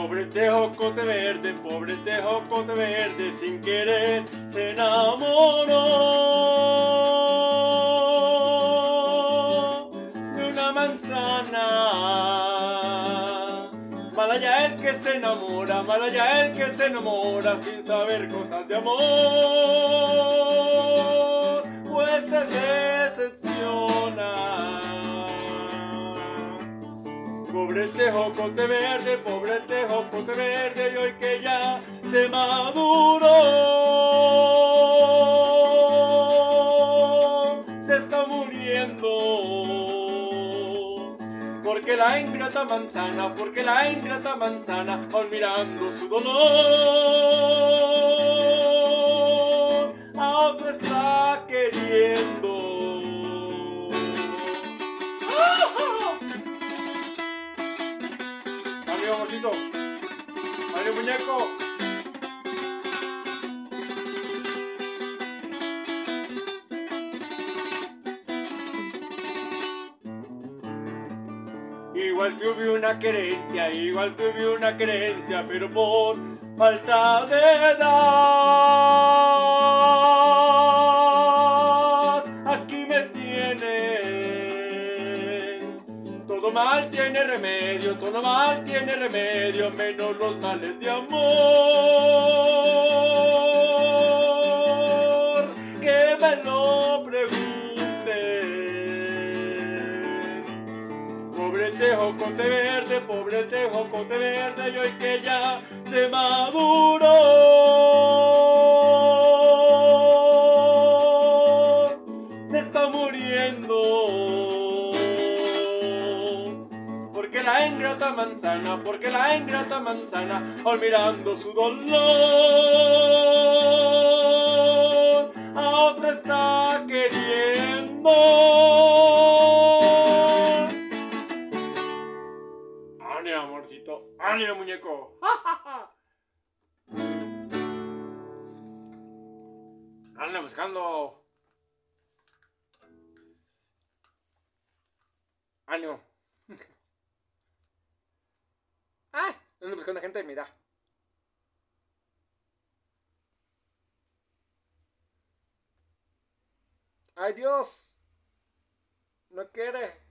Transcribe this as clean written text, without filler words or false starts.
Pobre tejocote verde, sin querer se enamoró de una manzana. Malaya el que se enamora, malaya el que se enamora sin saber cosas de amor, pues se decepciona. Pobre tejocote verde, y hoy que ya se maduró, se está muriendo. Porque la ingrata manzana, aún mirando su dolor, a otro está queriendo. Amorcito, adiós muñeco. Igual tuve una querencia, pero por falta de edad, aquí me tienen. Todo mal tiene remedio, menos los males de amor. Que me lo pregunten. Pobre tejocote verde, y hoy que ya se maduró, se está muriendo. Porque la ingrata manzana, aún mirando su dolor, a otra está queriendo. ¡Ánimo, amorcito! ¡Ánimo, muñeco! ¡Anda buscando! ¡Ánimo! ¡Ah! Ando buscando gente, mira. ¡Ay, Dios! No quiere.